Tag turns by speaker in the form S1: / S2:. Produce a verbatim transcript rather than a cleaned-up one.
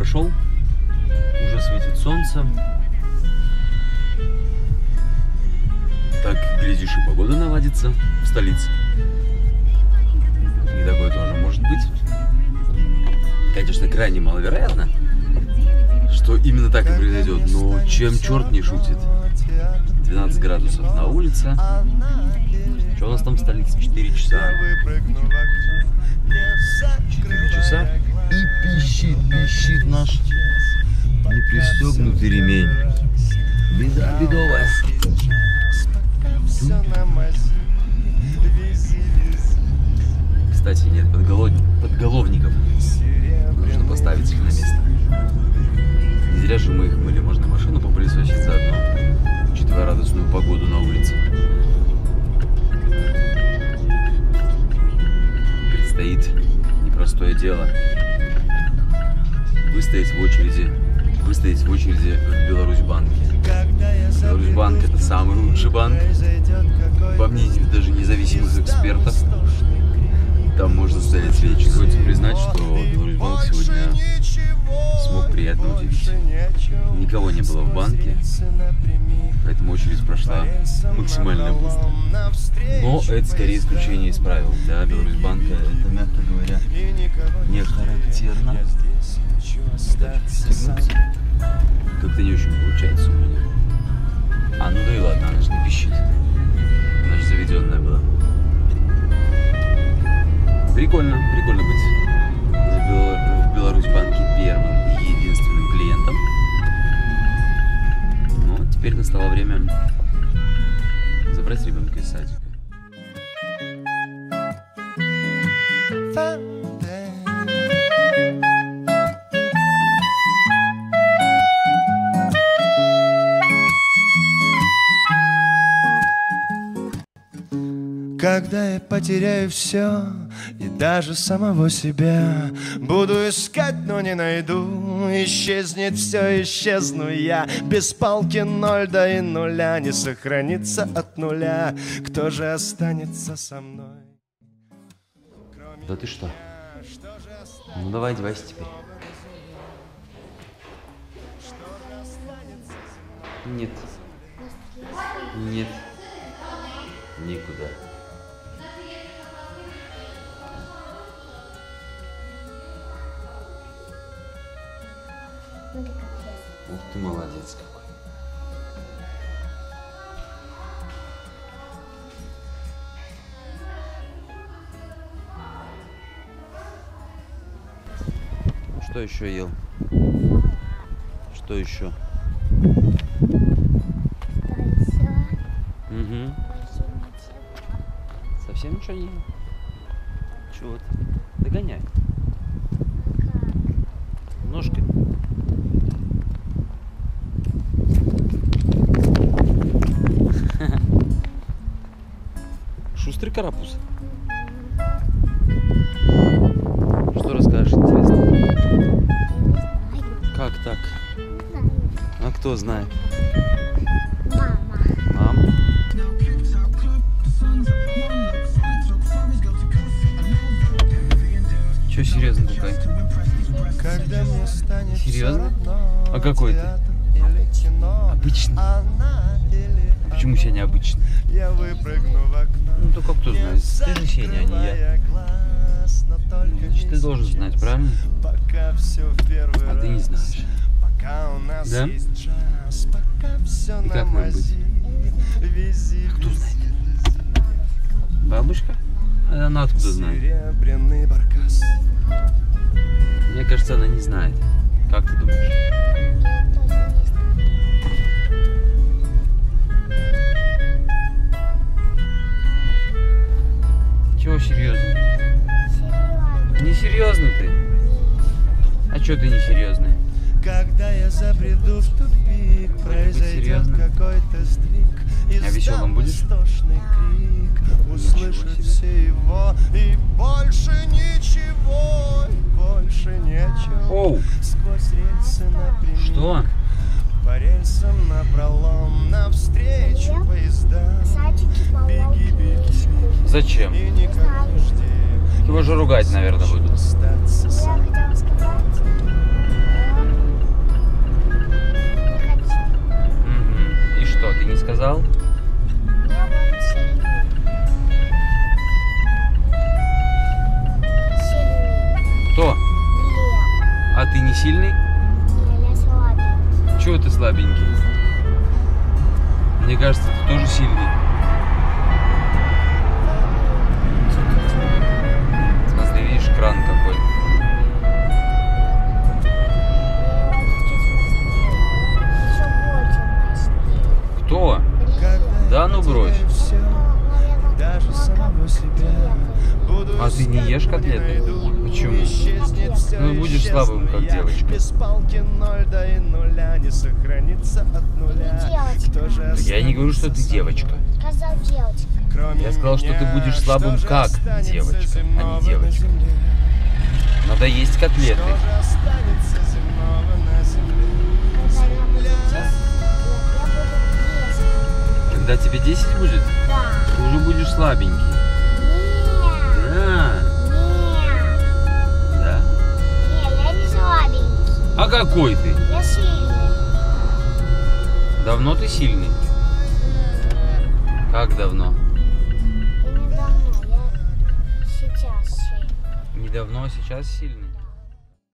S1: прошел, уже светит солнце. Так, глядишь, и погода наладится в столице. И такое тоже может быть. Конечно, крайне маловероятно, что именно так и произойдет. Но чем черт не шутит? двенадцать градусов на улице. Что у нас там в столице? четыре часа. четыре часа. И пищит, пищит наш непристегнутый ремень. Беда бедовая. Кстати, нет подголов... подголовников. Нужно поставить их на место. Не зря же мы их мыли. Можно машину попылесосить заодно, учитывая радостную погоду на улице. Предстоит непростое дело. Выстоять в очереди, выстоять в очереди в Беларусьбанке. Беларусьбанк — это самый лучший банк, по мнению даже независимых экспертов. Там можно стоять свечи. Хочется признать, что Беларусьбанк сегодня смог приятно удивить. Никого не было в банке, поэтому очередь прошла максимально быстро. Но это скорее исключение из правил. Для Беларусьбанка это, мягко говоря, не характерно. Как-то не очень получается у меня. А, ну да и ладно, она же не пищит. Она же заведенная была. Прикольно, прикольно быть в Беларусьбанке первым и единственным клиентом. Ну, теперь настало время забрать ребенка из садика.
S2: Когда я потеряю все и даже самого себя, буду искать, но не найду. Исчезнет все, исчезну я. Без палки ноль, да и нуля не сохранится от нуля. Кто же останется со мной?
S1: Да ты что? Ну давай одевайся теперь. Нет. Нет. Никуда. Ух ты, молодец какой. Что еще ел? Что еще? Угу. Совсем ничего не ел? Чего ты? Догоняй. Ножкой. Шустрый карапуз. Что расскажешь, интересно? Как так? А кто знает?
S3: Мама.
S1: Мама? Че серьезно такой? Серьезно? А какой ты? Обычный. А почему себя необычный? Ну только кто знает. Ты же Сеня, а не я. Значит, ты должен знать, правильно? А ты не знаешь. Да? И как нам быть? А кто знает? Бабушка? А она откуда знает? Мне кажется, она не знает. Как ты думаешь? Чего серьезный? Несерьезный ты? А чё ты несерьезный?
S2: Когда я забреду в тупик, произойдет какой-то сдвиг.
S1: А веселым будешь?
S2: Услышат все его, и больше ничего, и больше нечего.
S1: Оу!
S2: Сквозь рельсы напрямик.
S1: Что?
S2: По рельсам напролом, навстречу поезда. Беги, беги.
S1: Зачем?
S2: И никого не жди.
S1: Его же ругать, наверное, будут.
S3: Я хотела сказать,
S1: не сильный?
S3: Не, я слабенький.
S1: Чего ты слабенький? Мне кажется, ты тоже сильный. Смотри, видишь, кран какой. Кто? Да ну брось.
S2: Даже самого себя.
S1: А ты не ешь котлеты? Почему? Ну, будешь слабым, как девочка.
S2: Без палки ноль, да и нуля не сохранится от нуля. Кто же
S1: Я не говорю, что ты девочка.
S3: Сказал девочка.
S2: Кроме
S1: Я сказал, что ты
S2: меня,
S1: будешь слабым,
S2: что же
S1: как
S2: останется
S1: девочка, а не
S2: земного
S1: девочка.
S2: на земле?
S1: Надо есть котлеты.
S2: Что же останется земного на земле?
S3: Когда я буду десять, я буду десять.
S1: Когда тебе десять будет,
S3: Да.
S1: ты уже будешь слабенький.
S3: Нет.
S1: Да.
S3: Нет.
S1: Да.
S3: Нет, я не слабенький.
S1: А какой ты?
S3: Я сильный.
S1: Давно ты сильный? Как давно?
S3: И недавно. Я сейчас сильный.
S1: Недавно, а сейчас сильный.